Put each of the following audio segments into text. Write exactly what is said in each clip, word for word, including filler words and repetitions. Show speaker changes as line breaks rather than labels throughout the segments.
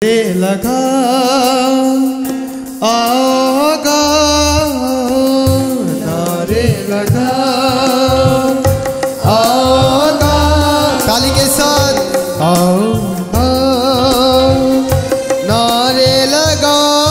लगा आगा नारे लगा आगा ताली के साथ आगा नारे लगा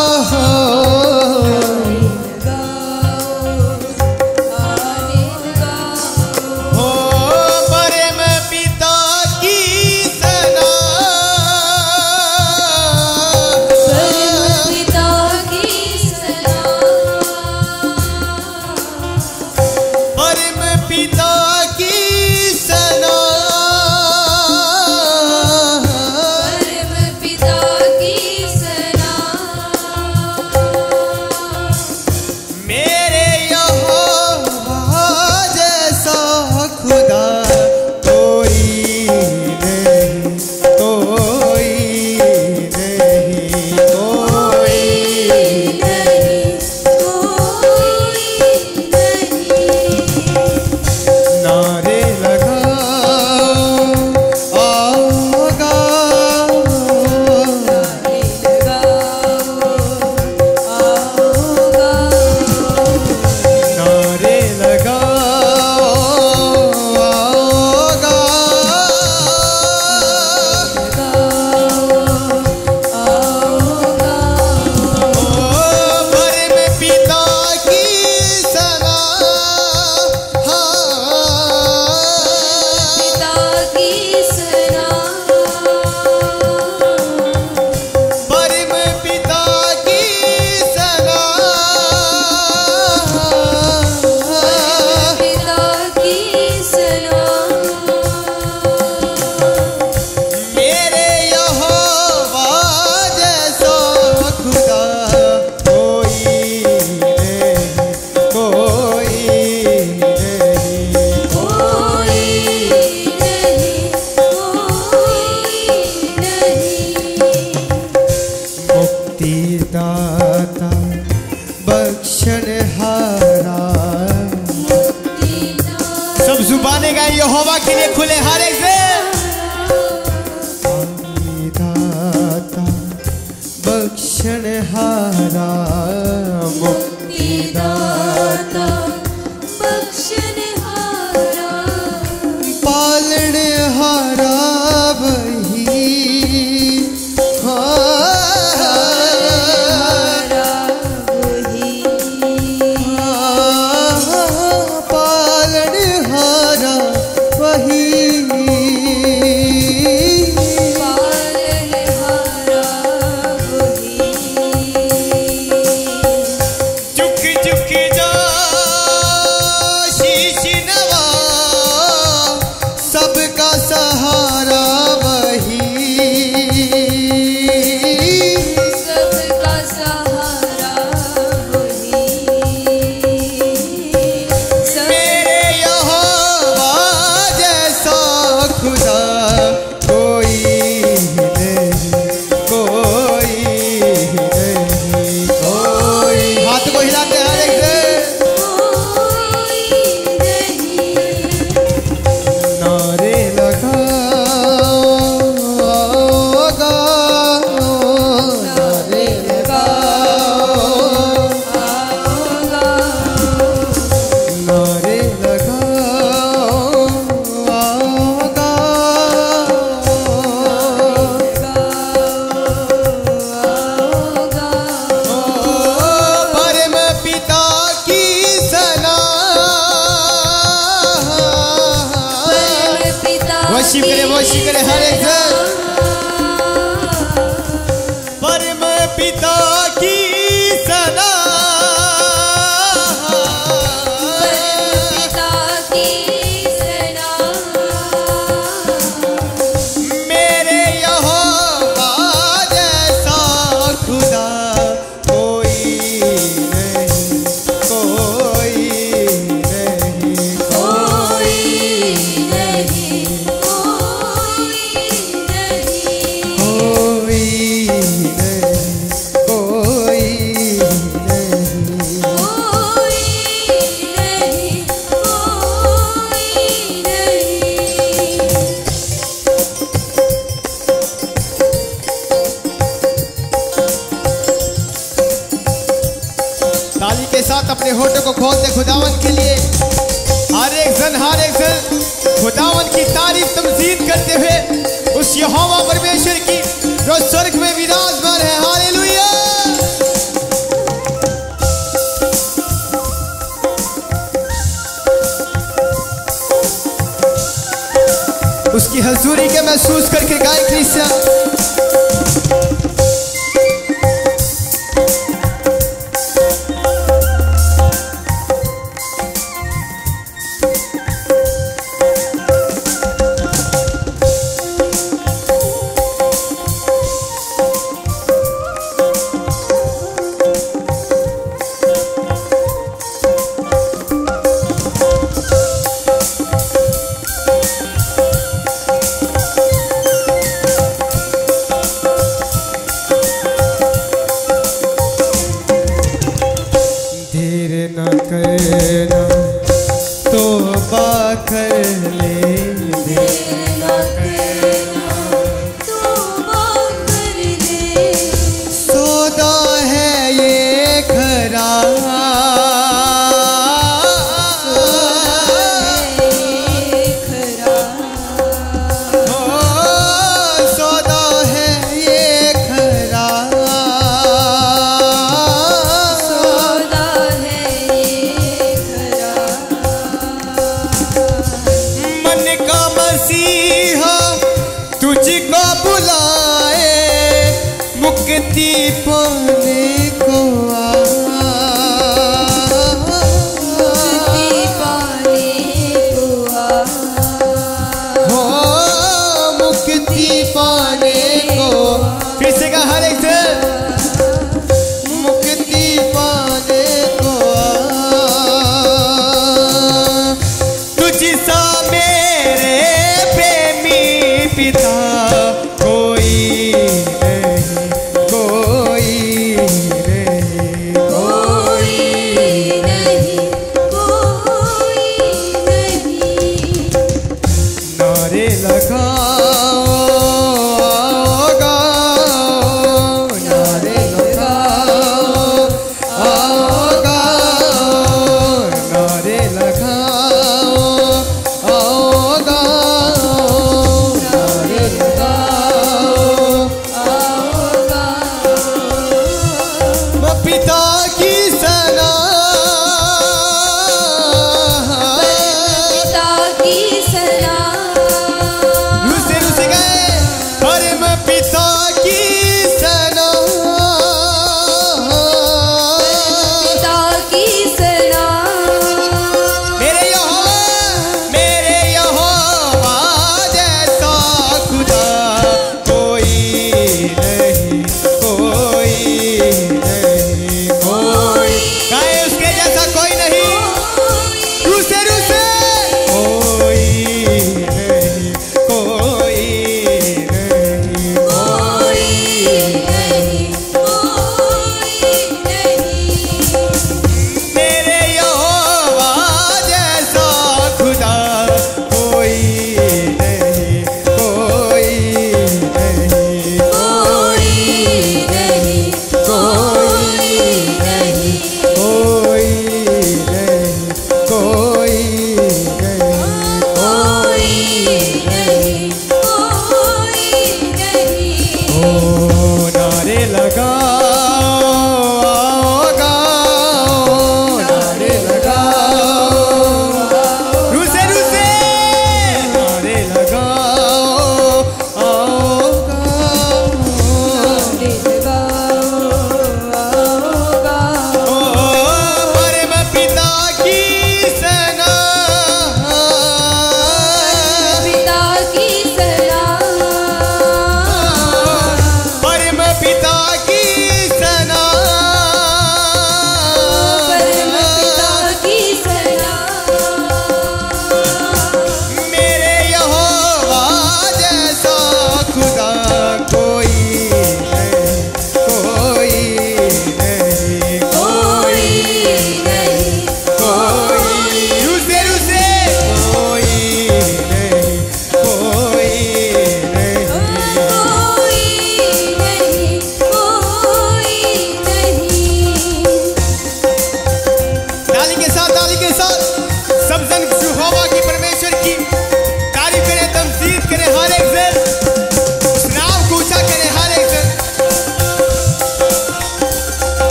सब जुबाने गाए यहोवा के लिए खुले हर एक से
दाता बख्शनहारा
मुक्तिदाता बख्शनहारा
पालनहारा वही
वर्शिप करे वर्शिप करे हर एक परम पिता की सना
पिता की सना
मेरे यहोवा जैसा खुदा कोई नहीं कोई नहीं
कोई नहीं
साथ अपने होठों को खोलते खुदावन के लिए हर एक जन हर एक जन खुदावन की तारीफ तमजीद करते हुए उस यहोवा परमेश्वर की जो स्वर्ग में विराजमान है। हालेलुया। उसकी हजूरी के महसूस करके गाय क्रिस्या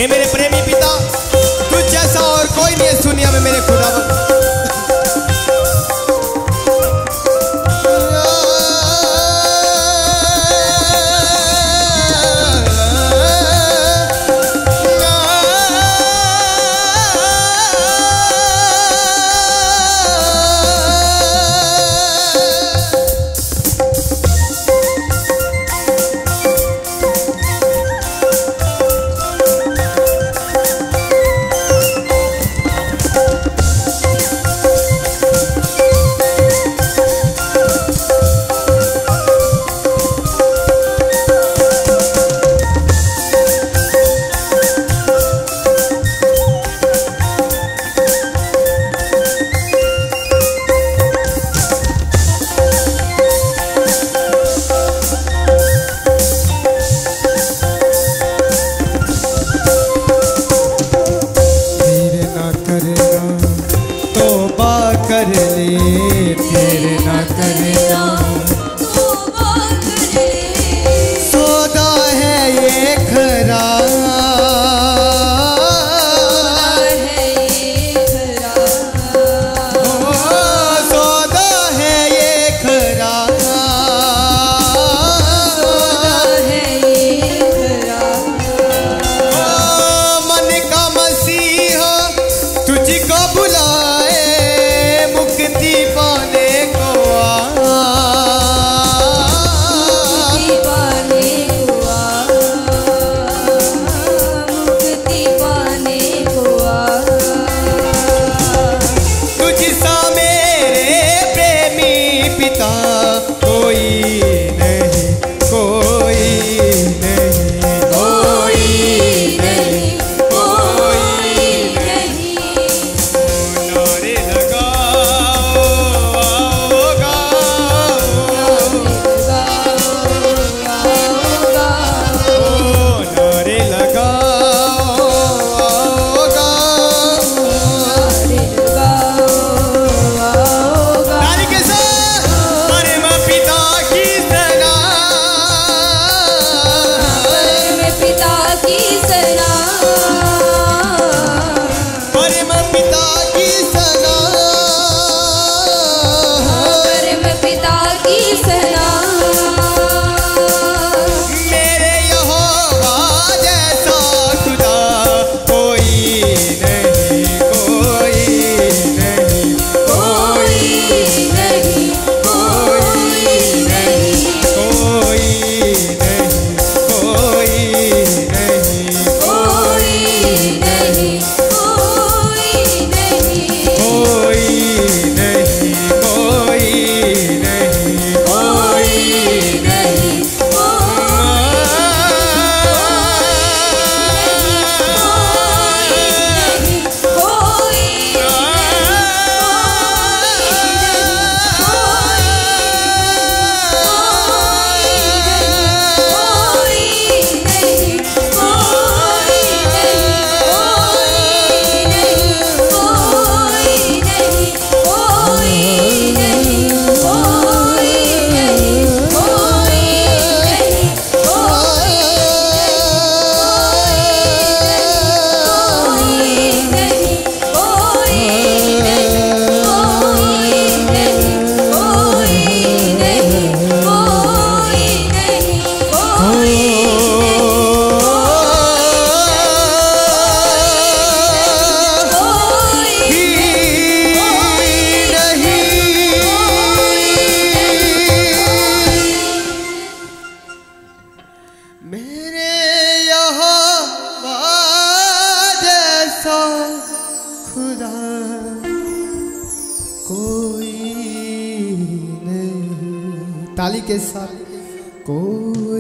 हे मेरे प्रेमी पिता, तुझ जैसा और कोई नहीं है दुनिया में मेरे खुदावन।
कर ले तेरे ना करना,
तौबा कर ले,
सौदा है ये खरा,
है ये खरा,
सौदा है ये खरा,
है ये खरा,
मन का मसीहा तुझको बुलाए, मुक्ति पाने को आ,
मुक्ति पाने को आ, मुक्ति पाने को आ,
तुझसा मेरे प्रेमी पिता कोई नहीं, कोई नहीं,
कोई नहीं, कोई नहीं,
नारे लगाओ आओ गाओ, ओ नारे लगाओ आओ गाओ, नारी के साथ परम पिता की सना,
पिता की सना,
परम पिता की सना,
परम पिता की सना,
मेरे यहोवा जैसा खुदा कोई नहीं, कोई नहीं,
कोई नहीं, कोई नहीं,
कोई नहीं, कोई नहीं,
कोई नहीं, कोई नहीं,
कोई नहीं, कोई नहीं,
कोई नहीं,
मेरे यहोवा जैसा खुदा कोई नहीं, ताली के साथ कोई